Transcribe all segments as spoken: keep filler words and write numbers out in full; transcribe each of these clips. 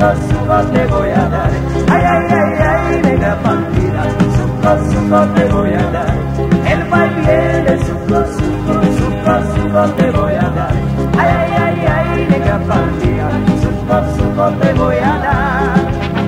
suco, suco te voy a dar. Ay, ay, ay, ay, negra bandida, suco, suco te voy a dar. El baile viene, suco, suco, suco, suco te voy a dar. Ay, ay, ay, ay, negra bandida, suco, suco te voy a dar.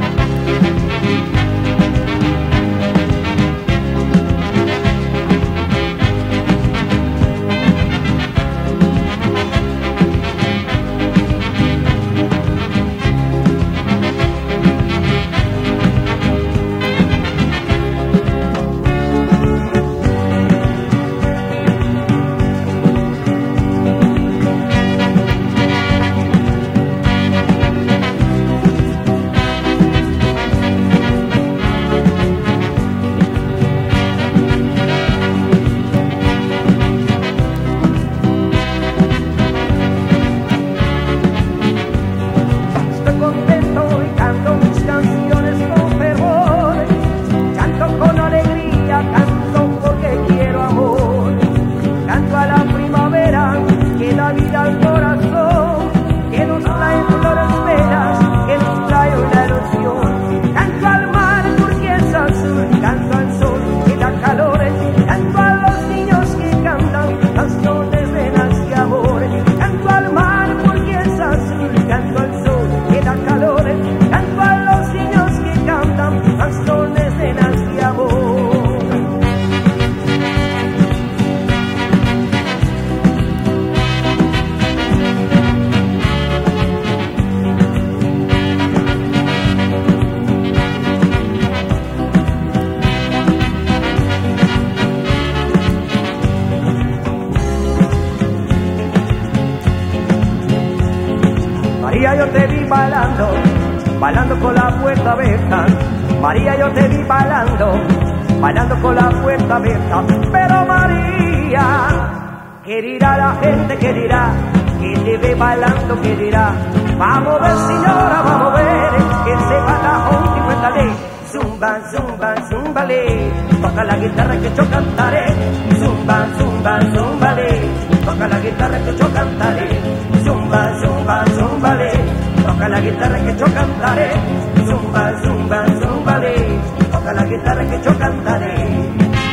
María, yo te vi bailando, bailando con la puerta abierta. María, yo te vi bailando, bailando con la puerta abierta. Pero María, ¿qué dirá la gente? ¿Qué dirá? Que te ve bailando, ¿qué dirá? Vamos a ver, señora, vamos a ver, que se va la gente y cuéntale. Zumba, zumba, zumbale, toca la guitarra que yo cantaré. Zumba, zumba, zumbale, toca la guitarra que yo cantaré. Zumba, zumba, zumbale, toca la guitarra que yo cantaré. Zumba, zumba, zumbale, toca la guitarra que yo cantaré.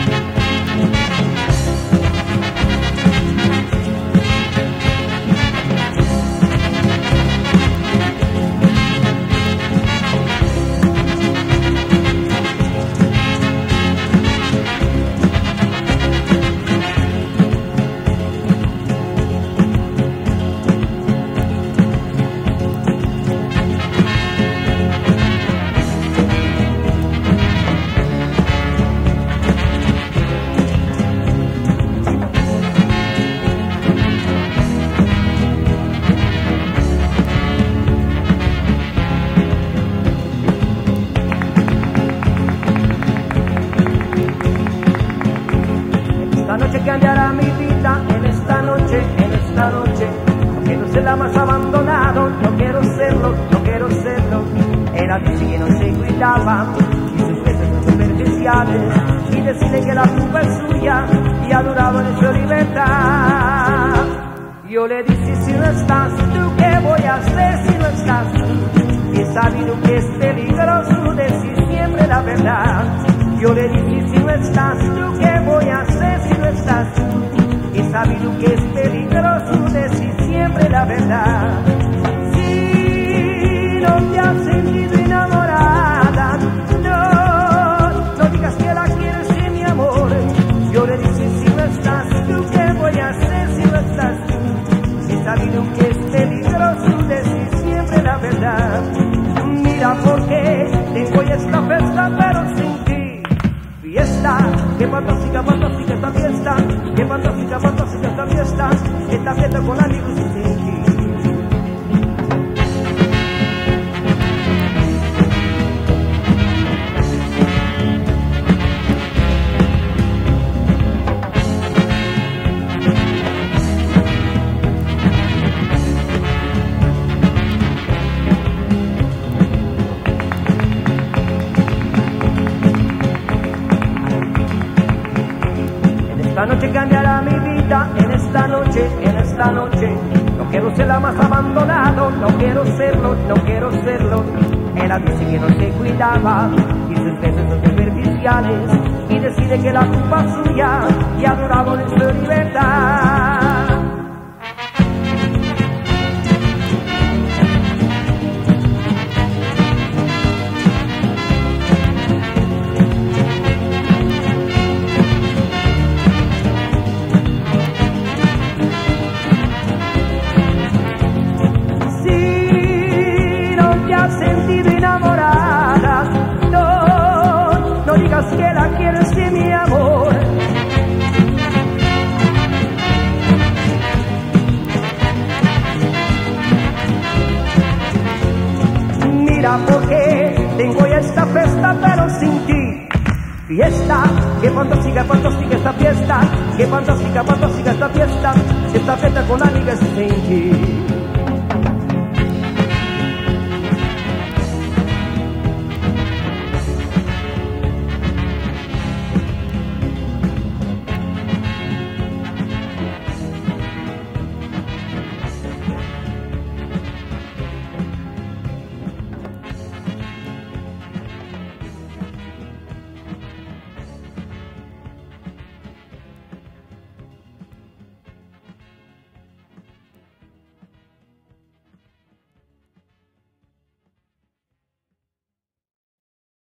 Esta noche cambiará mi vida, en esta noche, en esta noche. No quiero ser la más abandonado, no quiero serlo, no quiero serlo. Era que que no se cuidaba y sus besos son superficiales. Y decirle que la culpa es suya y ha durado en su libertad. Yo le dije, si no estás tú, ¿qué voy a hacer si no estás tú? He sabido que es peligroso decir siempre la verdad. Yo le dije, si no estás tú, ¿qué voy a hacer si no estás tú? He sabido que es peligroso decir siempre la verdad. Si no te has sentido enamorada, no, no digas que la quieres en mi amor. Yo le dije, si no estás tú, ¿qué voy a hacer si no estás tú? He sabido que es peligroso decir siempre la verdad. Mira porque tengo ya esta fiesta, pero sin ti. Fiesta, qué fantástica, fantástica esta fiesta, qué fantástica, fantástica esta fiesta, esta fiesta con amigos y sin ti. Esta noche cambiará mi vida, en esta noche, en esta noche. No quiero ser la más abandonado, no quiero serlo, no quiero serlo. Ella dice que no se cuidaba y sus besos son superficiales y decide que la culpa es suya y ha durado en su libertad. Que la quieres, que mi amor. Mira porque tengo ya esta fiesta pero sin ti. Fiesta, que fantástica, fantástica esta fiesta. Que fantástica, fantástica esta fiesta. Esta fiesta con amigas sin ti.